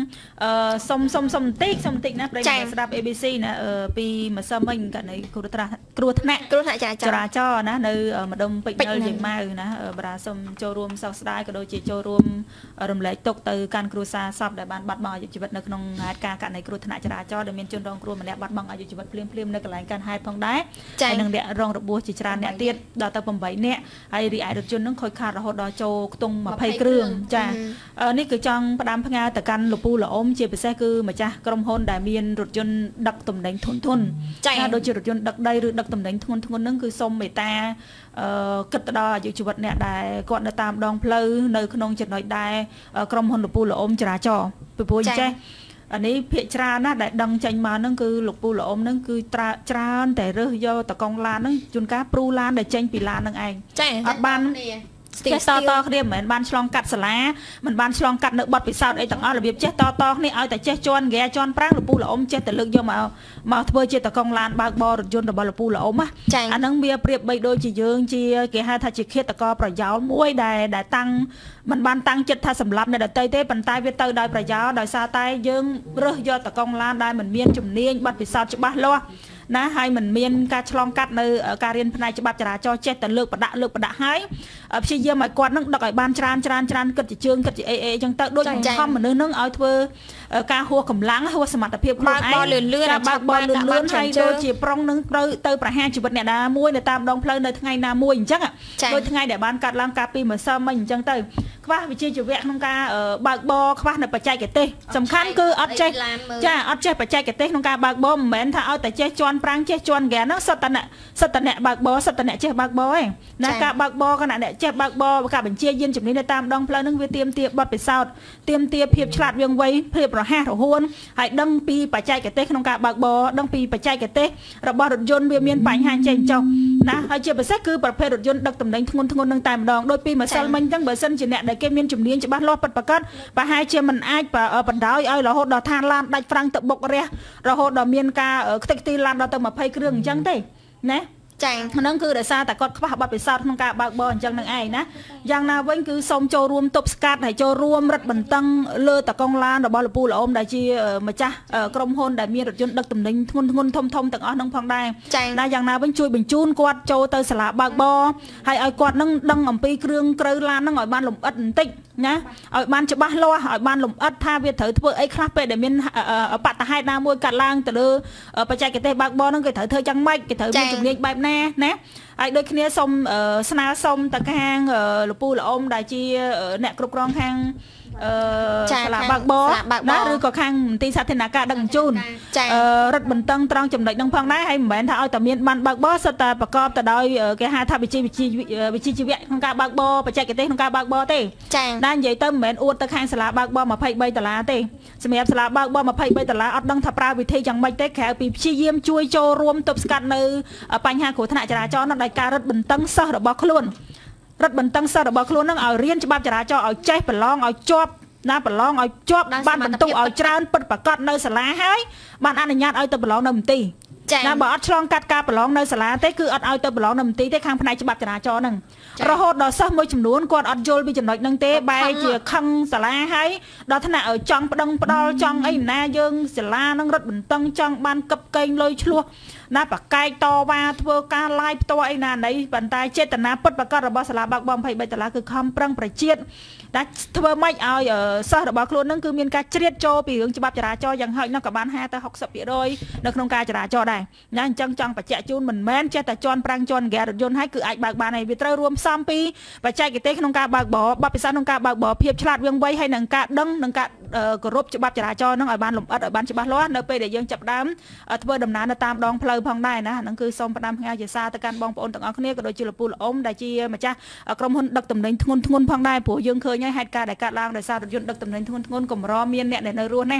សុំតិចណាប្រិយមិត្តស្ដាប់ ABC ណាពីម្សិលមិញក៏នៅគ្រោះថ្នាក់ចរាចរណ៍ណានៅម្ដុំពេជ្រនៅយើងម៉ៅណាបាទសូមចូលរួមសោកស្ដាយក៏ដូចជាចូលរួមរំលែកទុកទៅកាន់គ្រួសារសពដែលបានបាត់បង់អាយុជីវិតនៅក្នុងហេតុការណ៍ករណីគ្រោះថ្នាក់ចរាចរណ៍ដែលមានជនរងគ្រោះម្នាក់បាត់បង់អាយុជីវិតភ្លាមនៅកន្លែងកើតហេតុផងដែរហើយនឹងអ្នករងរបួសជាច្រើនអ្នកទៀតដល់ទៅ8នាក់ហើយរីឯរថយន្តនឹងខូចខាតរហូតដល់ចូលខ្ទង់20គ្រឿងចានេះគឺចង់ផ្ដាំផ្ញើទៅកាន់លោកពូលោកអ៊ំជាពិសេសគឺម្ចាស់ក្រុមហ៊ុនដែលមានរថយន្តដឹកទំនិញធុនចាដូចជារថយន្តដឹកដីឬដឹកទំនិញធ្ងន់ហ្នឹងគឺសូមមេត្តាគិតទៅដល់អាយុជីវិតអ្នកដែលគាត់នៅតាមដងផ្លូវនៅក្នុងចំណុចដែលក្រុមហ៊ុនលោកពូលោកអ៊ំចរាចរណ៍ពីព្រោះអញ្ចេះអានេះភាគច្រើនណាដែលដឹងចេញមកហ្នឹងគឺលោកពូលោកអ៊ំហ្នឹងគឺច្រើនតែរើសយកតកង់ឡានហ្នឹងជួនកាលព្រូឡានដែលចេញពីឡានហ្នឹងឯងអត់បានចេះតគ្នាមិនមែនបានឆ្លងកាត់សាលាមិនបានឆ្លងកាត់នៅបទពិសោធន៍អីទាំងអស់របៀបចេះតគ្នាឲ្យតែចេះជន់ហ្គាជន់ប្រាំងលពូលអ៊ំចេះតែលើកយកមកធ្វើជាតកង់ឡានបើកបររថយន្តរបស់លពូលអ៊ំអាហ្នឹងវាប្រៀបបីដូចជាយើងជាគេហៅថាជាឃាតករប្រយោលមួយដែលតាំងមិនបានតាំងចិត្តថាសម្លាប់អ្នកដទៃទេប៉ុន្តែវាទៅដោយប្រយោលដោយសារតែយើងរើសយកតកង់ឡានដែលមិនមានជំនាញបទពិសោធន៍ច្បាស់លាស់ណាហើយមិនមានការឆ្លងកាត់នៅការរៀនផ្នែកច្បាប់ចរាចរណ៍ចេះតែលើកបដាក់ហើយព្យាយាមឲ្យគាត់នឹងដឹកឲ្យបានច្រើនគិតជាជើងគិតជាអីចឹងទៅដូចបង្ខំមនុស្សនឹងឲ្យធ្វើការហួសកម្លាំងហួសសមត្ថភាពខ្លួនឯងបើកបរលឿនហើយដូចជាប្រុងនឹងទៅប្រហារជីវិតអ្នកណាមួយនៅតាមដងផ្លូវនៅថ្ងៃណាមួយអញ្ចឹងដូចថ្ងៃដែលបានកាត់ឡើងការពីម្សិលមិញអញ្ចឹងទៅខ្វះវិជ្ជាជីវៈក្នុងការបើកបរខ្វះនៅបច្ចេកទេសសំខាន់គឺអត់ចេះអត់ចេះបច្ចេកទេសក្នុងការបើកបរមិនមែនថាឲ្យតែចេះជន់ប្រាំងចេះជន់ហ្គាហ្នឹងសិតតអ្នកបើកបរសិតតអ្នកចេះបើកបរឯងណាការបើកបរគណៈអ្នកចេះបើកបរការបញ្ជាយានជំនាញនៅតាមដងផ្លូវហ្នឹងវាទាមទារបទពិសោធន៍ទាមទារភាពឆ្លាតវៃវៃភាពរហ័សរហួនហើយដឹងពីបច្ចេកទេសក្នុងការបើកបរដឹងពីបច្ចេកទេសរបស់រថយន្តវាមានបញ្ហាចេញចុះណាហើយជាពិសេសគឺប្រភេទរថយន្តដឹកទំនិញធ្ងន់នឹងតែម្ដងដូចពីម្សិលមិញអញ្ចឹងបើសិនជាអ្នកដែលគេមានជំនាញច្បាស់លាស់ពិតប្រាកដប្រហែលជាមិនអាចបណ្ដោយឲ្យរហូតដល់ឋានឡានដាច់ហ្វ្រាំងទៅបុករះរហូតដល់មានការខ្ទេចខ្ទីឡានដល់ទៅ20គ្រឿងអញ្ចឹងទេណាចាហ្នឹងគឺដោយសារតែគាត់ខ្វះបទពិសោធន៍ក្នុងការបើកបរអញ្ចឹងនឹងឯងណាយ៉ាងណាវិញគឺសូមចូលរួមទប់ស្កាត់ហើយចូលរួមរឹតបន្តឹងលើតកង់ឡានរបស់លពូលអ៊ំដែលជាម្ចាស់ក្រុមហ៊ុនដែលមានរថយន្តដឹកទំនិញធ្ងន់ធំទាំងអស់ហ្នឹងផងដែរណាយ៉ាងណាវិញជួយបញ្ជូនគាត់ចូលទៅសាលាបើកបរហើយឲ្យគាត់នឹងដឹងអំពីគ្រឿងក្រៅឡានហ្នឹងឲ្យបានលម្អិតបន្តិចណាឲ្យបានច្បាស់លាស់ឲ្យបានលម្អិតថាវាត្រូវធ្វើអីខ្លះពេលដែលមានបទហេតុណាមួយកាត់ឡើងទៅលើបច្ចេកទេសបើកបរហ្នឹងគេត្រូវធ្វើយ៉ាងម៉េចគេត្រូវមានជំនាញបែបណាហើយដូចគ្នាសូមស្នើសុំទៅខាងលពូលអ៊ំដែលជាអ្នកគ្រប់គ្រងខាងសាលាបើកបរណាឬក៏ខាងមន្ទីរសាធារណការដឹកជញ្ជូនរឹតបន្តឹងត្រង់ចំណុចហ្នឹងផងដែរហើយមិនមែនថាឲ្យតែមានបានបើកបរសិតតែប្រកបទៅដោយគេហៅថាវិជ្ជាជីវៈក្នុងការបើកបរបច្ចេកទេសក្នុងការបើកបរទេណានិយាយទៅមិនមែនអួតទៅខាងសាលាបើកបរ$23ទេសម្រាប់សាលាបើកបរ$23អត់ដឹងថាប្រើវិធីយ៉ាងម៉េចទេក្រៅពីព្យាយាមជួយចូលរួមទប់ស្កាត់នៅបញ្ហាគ្រោះថ្នាក់ចរាចរណ៍នោះដោយការរឹតបន្តឹងសិស្សរបស់ខ្លួនរឹតបន្តឹងសិស្សរបស់ខ្លួននឹងឲ្យរៀនច្បាប់ចរាចរណ៍ឲ្យចេះប្រឡងឲ្យជាប់ណាប្រឡងឲ្យជាប់បានបន្ទុកឲ្យច្រើនពិតប្រាកដនៅសាលាហើយបានអនុញ្ញាតឲ្យទៅប្រឡងនៅមន្ទីរណាបើអត់ឆ្លងកាត់ការប្រឡងនៅសាលាទេគឺអត់ឲ្យទៅប្រឡងនៅមន្ទីរទេខាងផ្នែកច្បាប់ចរាចរណ៍ហ្នឹងរហូតដល់សិស្សមួយចំនួនគាត់អត់យល់ពីចំណុចហ្នឹងទេបែរជាខឹងសាលាហើយដល់ថ្នាក់ឲ្យចង់ប្តឹងផ្ដាល់ចង់អីណាយើងសាលាហ្នឹងរត់បន្តឹងចង់បានកឹបកេងលុយឆ្លោះណាប្រកែកតវ៉ាធ្វើការ live ផ្ទាល់អីណាណីប៉ុន្តែចេតនាពិតប្រាកដរបស់សាលាបើកបរ$23គឺខំប្រឹងប្រជាតិតែធ្វើម៉េចឲ្យសិស្សរបស់ខ្លួននឹងគឺមានការជ្រៀតចូលពីរឿងច្បាប់ចរាចរណ៍យ៉ាងហោចណាស់ក៏បាន50ទៅ60%នៅក្នុងការចរាចរណ៍ដែរណាអញ្ចឹងចង់បញ្ជាក់ជូនមិនមែនចេះតែជន់ប្រាំងជន់ហ្គារថយន្តហើយគឺអាចបើកបានហើយវាត្រូវរួមផ្សំពីបច្ចេកទេសក្នុងការបើកបរបទពិសោធន៍ក្នុងការបើកបរភាពឆ្លាតវៃវៃហើយនឹងការដឹងនឹងការគោរពច្បាប់ចរាចរណ៍នឹងឲ្យបានលម្អិតឲ្យបានច្បាស់លាស់នៅពេលដែលយើងចាប់ដើមធ្វើដំណើរនៅតាមដងផ្លូវផងដែរណាហ្នឹងគឺសូមផ្ដាំផ្ញើជាសារទៅកាន់បងប្អូនទាំងអស់គ្នាក៏ដូចជាលពូលអ៊ំដែលជាម្ចាស់ក្រុមហ៊ុនដឹកទំនិញធ្ងន់ផងដែរព្រោះយើងឃើញហើយហេតុការណ៍ដែលកើតឡើងដោយសាររថយន្តដឹកទំនិញធ្ងន់កម្រមានអ្នកដែលនៅរស់ណា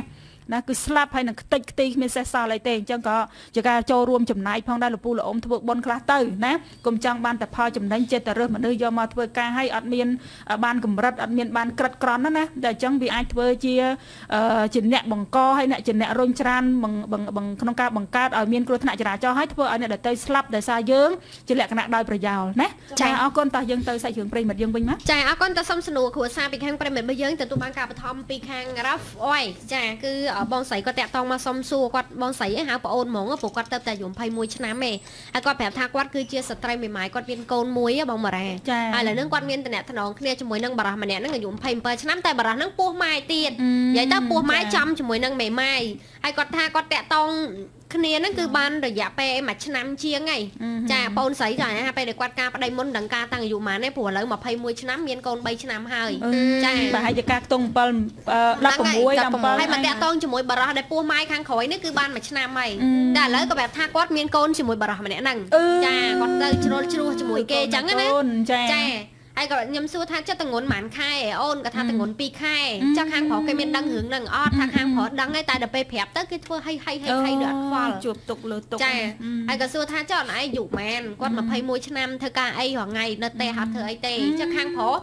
ណាគឺស្លាប់ហើយនឹងខ្ទេចខ្ទីគ្មានសេះសល់អីទេអញ្ចឹងក៏ជាការចូលរួមចំណាយផងដែរលោកពូលោកអ៊ំធ្វើបុណ្យខ្លះទៅណាកុំចង់បានតែផលចំណេញចិត្តតែរើសមនុស្សយកមកធ្វើការឲ្យអត់មានបានកម្រិតអត់មានបានក្រិតក្រន់ណាតែអញ្ចឹងវាអាចធ្វើជាអ្នកបង្កហើយអ្នកជាអ្នករុញច្រានក្នុងការបង្កើតឲ្យមានគ្រោះថ្នាក់ចរាចរណ៍ហើយធ្វើឲ្យអ្នកដទៃស្លាប់ដោយសារយើងជាលក្ខណៈដោយប្រយោលណាចាអរគុណតោះយើងទៅសាច់រឿងប្រិមិត្តយើងវិញមកចាអរគុណតើសុំសំណួរគ្រួសារពីខាងប្រិមិត្តរបស់យើងទទួលបានការបឋមពីខាង Ralph អុយចាគឺបងស្រីគាត់តាក់ទងមកសុំសួរគាត់បងស្រីហៅប្អូនហ្មងព្រោះគាត់ទៅតែអាយុ21ឆ្នាំឯងហើយគាត់ប្រាប់ថាគាត់គឺជាស្ត្រីមេម៉ាយគាត់មានកូនមួយបងបារ៉ាហើយឥឡូវហ្នឹងគាត់មានតំណែងគ្នាជាមួយនឹងបារោះម្នាក់ហ្នឹងអាយុ27ឆ្នាំតែបារោះហ្នឹងពោះម៉ាយទៀតនិយាយទៅពោះម៉ាយចំជាមួយនឹងមេម៉ាយហើយគាត់ថាគាត់តាក់ទងគ្នាហ្នឹងគឺបានរយៈពេល1ឆ្នាំជាងហើយចាបងស្រីចាពេលដែលគាត់ការប្តីមុនដឹងការតាំងអាយុប៉ុន្មានទេព្រោះឥឡូវ21ឆ្នាំមានកូន3ឆ្នាំហើយចាប្រហែលជាការខ្ទង់7 16 17 ហើយមកតាក់ទងជាមួយបារោះដែលពោះម៉ាយខាងក្រោយនេះគឺបាន1ឆ្នាំហើយតែឥឡូវក៏ប្រាប់ថាគាត់មានកូនជាមួយបារោះម្នាក់ហ្នឹងចាគាត់ទៅជ្រុលជ្រោះជាមួយគេអញ្ចឹងណាចាហើយក៏ខ្ញុំសួរថាចិត្តតងន់ប៉ុន្មានខែអូនក៏ថាតងន់2ខែចាស់ខាងប្រុសគេមានដឹងរឿងហ្នឹងអត់ថាខាងប្រុសដឹងហើយតែដល់ពេលប្រាប់ទៅគេធ្វើហៃដូចអត់ខ្វល់ជួបទុកលើទុកចាហើយក៏សួរថាចុះអនឯងអាយុប៉ុន្មានគាត់21ឆ្នាំធ្វើការអីរាល់ថ្ងៃនៅតែអត់ធ្វើអីទេចាស់ខាងប្រុស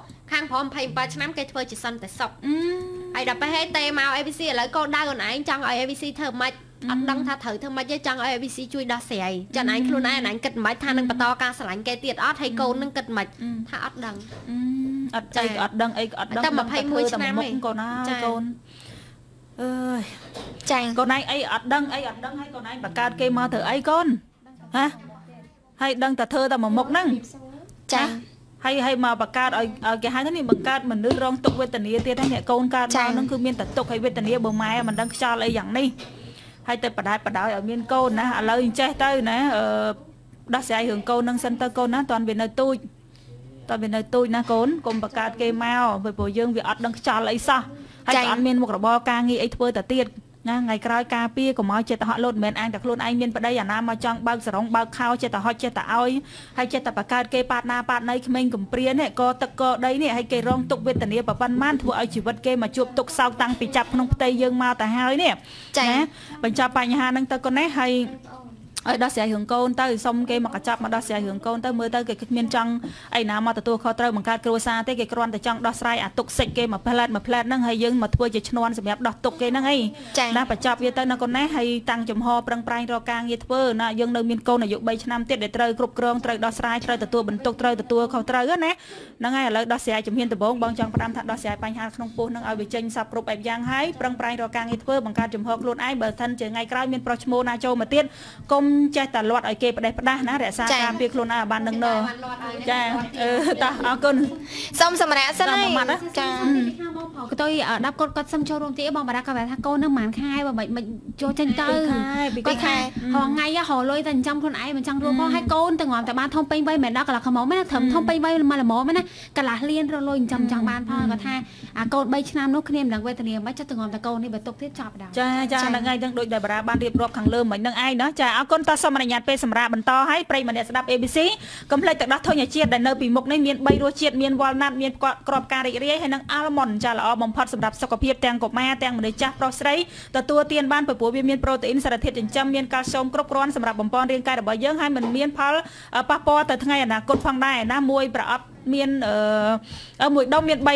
27ឆ្នាំគេធ្វើជាសន្តិសុខហើយដល់ពេលហើយទេមក ABC ឥឡូវកូនដៅអនឯងចង់ឲ្យ ABC ធ្វើម៉េចអត់ដឹងថាត្រូវធ្វើម៉េចទេចង់ឲ្យ ABC ជួយដោះស្រាយចាអនឯងខ្លួនឯងគិតមិនថានឹងបន្តការស្រឡាញ់គេទៀតអត់ហើយកូននឹងគិតមិនថាអត់ដឹងអត់អីអត់ដឹងអីអត់ដឹងតែ21ឆ្នាំឯងកូនណាកូនអើយចាកូនឯងអីអត់ដឹងហើយកូនឯងបង្កើតគេមកធ្វើអីកូនហ៎ហើយដឹងតែធ្វើតែមួយមុខហ្នឹងចាហើយមកបង្កើតឲ្យគេហៅថានេះបង្កើតមនុស្សរងទុក្ខវេទនាទៀតហ្នឹងអ្នកកូនកើតមកហ្នឹងគឺមានតែទុក្ខហើយវេទនាបើម៉ែមិនដឹងខ្យល់អីយ៉ាងនេះហើយទៅបដាយឲ្យមានកូនណាឥឡូវអញ្ចេះទៅណាដោះស្រាយរឿងកូននឹងសិនទៅកូនណាតើវានៅទូចណាកូនកុំបង្កើតគេមកព្រោះយើងវាអត់ដឹងខ្យល់អីសោះហើយក៏អត់មានមុខរបរការងារអីធ្វើទៅទៀតណាថ្ងៃក្រោយការពារកុំឲ្យចិត្តហក់លោតមិនមែនអាងតែខ្លួនឯងមានប្តីអាណាមកចង់បើកសរងបើកខោចិត្តហត់ចិត្តឲ្យហើយចិត្តបង្កើតគេប៉ាតណាប៉ាតណីក្មេងកំព្រានេះក៏ទឹកក៏ដីនេះហើយគេរងទុកវេទនាប៉ុណ្ណាធ្វើឲ្យជីវិតគេមកជួបទុកសោកតាំងពីចាប់ក្នុងផ្ទៃយើងមកទៅហើយនេះណាបញ្ចប់បញ្ហាហ្នឹងទៅកូននេះហើយឲ្យដោះស្រាយរឿងកូនទៅសុំគេមកកញ្ចប់មកដោះស្រាយរឿងកូនទៅមើលទៅគេគ្មានចង់អីណាមកទទួលខុសត្រូវបង្កើតគ្រួសារទេគេគ្រាន់តែចង់ដោះស្រាយអាទុកសិចគេមកផ្លែតហ្នឹងហើយយើងមកធ្វើជាឈ្នន់សម្រាប់ដោះទុកគេហ្នឹងអីណាបញ្ចប់វាទៅនៅកូននេះហើយតាំងចំហប្រឹងប្រែងរកការងារធ្វើណាយើងនៅមានកូនអាយុ3ឆ្នាំទៀតដែលត្រូវគ្រប់គ្រងត្រូវដោះស្រាយត្រូវទទួលបន្ទុកត្រូវទទួលខុសត្រូវណាហ្នឹងហើយឥឡូវដោះស្រាយជំហានដំបូងបងចង់ផ្ដាំថាដោះស្រាយបញ្ហាក្នុងពោះហ្នឹងឲ្យវាចេញសັບគ្រប់បែបយ៉ាងហើយប្រឹងប្រែងរកការងារធ្វើបង្កើតចំហខ្លួនឯងបើមិនជាថ្ងៃក្រោយមានប្រុសឈ្មោះណាចូលមកទៀតកុំចេះតែលាត់គេផ្ដេសផ្ដាស់ណារក្សាការពារខ្លួនឯងបាននឹងណចាតោះអរគុណសូមសម្រាប់សិនហើយចាក៏ទៅ10គាត់សុំចូលរួមទៀតបងបារ៉ាក៏ប្រាប់ថាកូននឹងប្រហែលខែបើមិនចូលចេញទៅគាត់ខែហងៃហៅលុយតែចិញ្ចឹមខ្លួនឯងមិនចង់រួមផងហើយកូនទាំងងំតែបានធំពេញវ័យមិនដល់កន្លះខមណាត្រឹមធំពេញវ័យមកល្មមណាកន្លះលានរលុយចិញ្ចឹមចង់បានផងគាត់ថាអាកូន3ឆ្នាំនោះគ្នាមិនដឹងវេទនាមិនចិត្តទាំងងំតែកូននេះបើទុកទៀតចប់ដល់ចាហ្នឹងហើយទាំងដូចដែលបារ៉ាបានរៀបរាប់ខាងលើមិញហ្នឹងឯងណាចាអរគុណតោះសូមអនុញ្ញាតពេលសម្រាប់បន្តឲ្យប្រិយមិត្តអ្នកស្ដាប់ ABC កុំភ្លេចទឹកដោះធញ្ញជាតិដែលនៅពីមុខនេះមាន3រសជាតិមានវ៉ាល់ណាត់មានក្របការរីករាយហើយនិងអាល់ម៉ុនចាល្អបំផុតសម្រាប់សុខភាពទាំងកុមារទាំងមនុស្សចាស់ប្រុសស្រីទទួលទានបានព្រោះវាមានប្រូតេអ៊ីនសារធាតុចិញ្ចឹមមានកាល់ស្យូមគ្រប់គ្រាន់សម្រាប់បំពេញរាងកាយរបស់យើងហើយមិនមានផលប៉ះពាល់ទៅថ្ងៃអនាគតផងដែរណាមួយប្រអប់មានមួយដុំមាន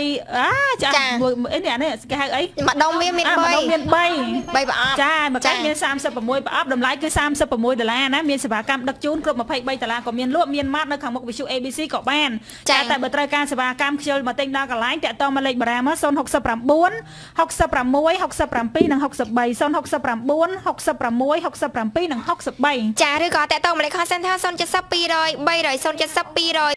3ចាមួយនេះគេហៅអីមួយដុំមាន3 មួយដុំមាន3 ប្រអប់ចាមួយកែមាន36ប្រអប់តម្លៃគឺ$36ណាមានសេវាកម្មដឹកជូនគ្រប់$23ក៏មានលក់មានម៉ាត់នៅខាងមុខវិទ្យុ ABC ក៏បានតែបើត្រូវការសេវាកម្មខ្ជិលមកទិញដល់កន្លែងតាក់ទងមកលេខបារាមក069 66 67និង63 069 66 67និង63 ចាឬក៏តាក់ទងមកលេខ call center 070 200 300 070 200